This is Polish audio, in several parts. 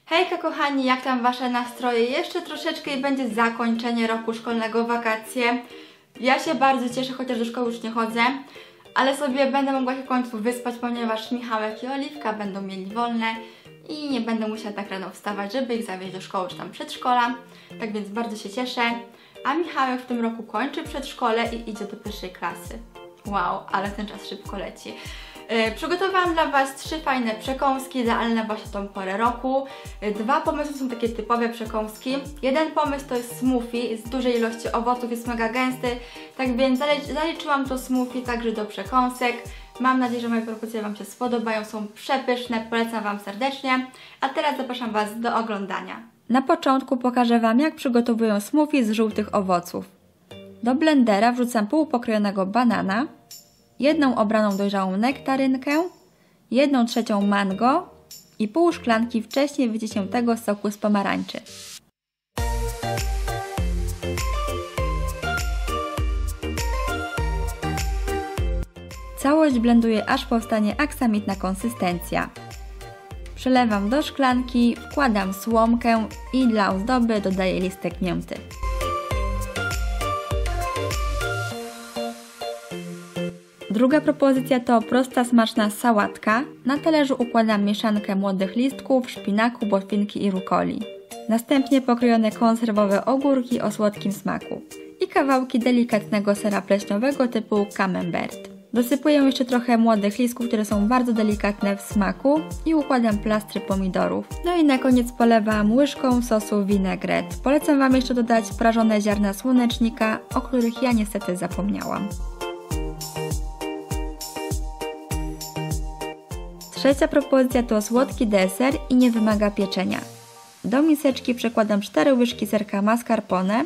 Hejka kochani, jak tam wasze nastroje? Jeszcze troszeczkę i będzie zakończenie roku szkolnego, wakacje. Ja się bardzo cieszę, chociaż do szkoły już nie chodzę, ale sobie będę mogła się w końcu wyspać, ponieważ Michałek i Oliwka będą mieli wolne i nie będę musiała tak rano wstawać, żeby ich zawieźć do szkoły czy tam przedszkola. Tak więc bardzo się cieszę. A Michałek w tym roku kończy przedszkole i idzie do pierwszej klasy. Wow, ale ten czas szybko leci. Przygotowałam dla Was 3 fajne przekąski, idealne na właśnie tą porę roku. 2 pomysły są takie typowe przekąski. Jeden pomysł to jest smoothie z dużej ilości owoców, jest mega gęsty, tak więc zaliczyłam to smoothie także do przekąsek. Mam nadzieję, że moje propozycje Wam się spodobają, są przepyszne, polecam Wam serdecznie. A teraz zapraszam Was do oglądania. Na początku pokażę Wam, jak przygotowuję smoothie z żółtych owoców. Do blendera wrzucam pół pokrojonego banana, 1 obraną dojrzałą nektarynkę, 1/3 mango i pół szklanki wcześniej wyciśniętego soku z pomarańczy. Całość blenduję, aż powstanie aksamitna konsystencja. Przelewam do szklanki, wkładam słomkę i dla ozdoby dodaję listek mięty. Druga propozycja to prosta, smaczna sałatka. Na talerzu układam mieszankę młodych listków, szpinaku, botwinki i rukoli. Następnie pokrojone konserwowe ogórki o słodkim smaku. I kawałki delikatnego sera pleśniowego typu camembert. Dosypuję jeszcze trochę młodych listków, które są bardzo delikatne w smaku i układam plastry pomidorów. No i na koniec polewam łyżką sosu vinaigrette. Polecam Wam jeszcze dodać prażone ziarna słonecznika, o których ja niestety zapomniałam. Trzecia propozycja to słodki deser i nie wymaga pieczenia. Do miseczki przekładam 4 łyżki serka mascarpone,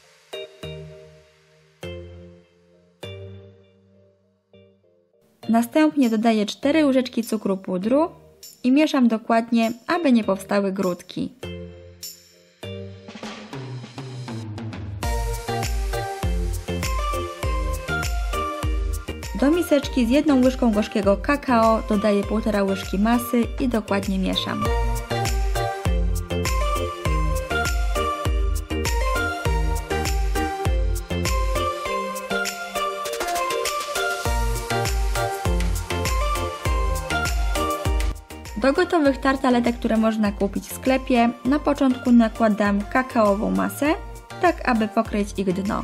następnie dodaję 4 łyżeczki cukru pudru i mieszam dokładnie, aby nie powstały grudki. Do miseczki z 1 łyżką gorzkiego kakao dodaję 1,5 łyżki masy i dokładnie mieszam. Do gotowych tartaletek, które można kupić w sklepie, na początku nakładam kakaową masę, tak aby pokryć ich dno.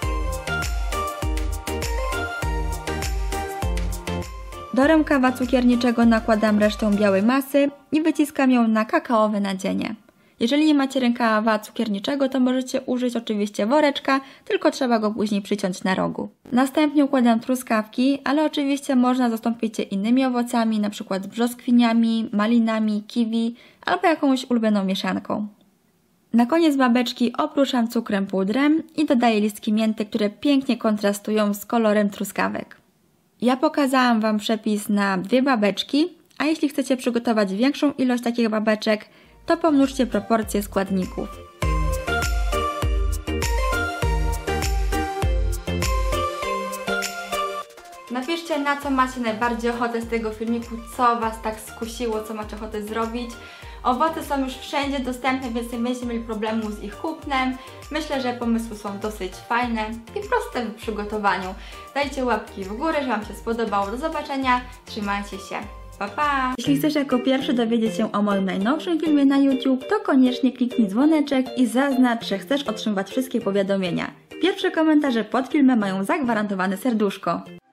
Do rękawa cukierniczego nakładam resztę białej masy i wyciskam ją na kakaowe nadzienie. Jeżeli nie macie rękawa cukierniczego, to możecie użyć oczywiście woreczka, tylko trzeba go później przyciąć na rogu. Następnie układam truskawki, ale oczywiście można zastąpić je innymi owocami, np. brzoskwiniami, malinami, kiwi albo jakąś ulubioną mieszanką. Na koniec babeczki oprószam cukrem pudrem i dodaję listki mięty, które pięknie kontrastują z kolorem truskawek. Ja pokazałam Wam przepis na 2 babeczki, a jeśli chcecie przygotować większą ilość takich babeczek, to pomnóżcie proporcje składników. Napiszcie, na co macie najbardziej ochotę z tego filmiku, co Was tak skusiło, co macie ochotę zrobić. Owoce są już wszędzie dostępne, więc nie będziecie mieli problemu z ich kupnem. Myślę, że pomysły są dosyć fajne i proste w przygotowaniu. Dajcie łapki w górę, że Wam się spodobało. Do zobaczenia, trzymajcie się. Pa, pa! Jeśli chcesz jako pierwszy dowiedzieć się o moim najnowszym filmie na YouTube, to koniecznie kliknij dzwoneczek i zaznacz, że chcesz otrzymywać wszystkie powiadomienia. Pierwsze komentarze pod filmem mają zagwarantowane serduszko.